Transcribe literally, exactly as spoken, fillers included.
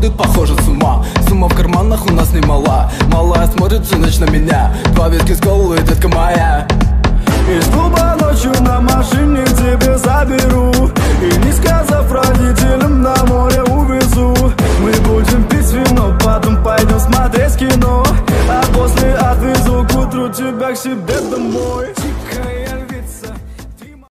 сходит, похоже, с ума. Сумма в карманах у нас немала. Малая смотрит всю ночь на меня. Два виски с головы, детка моя.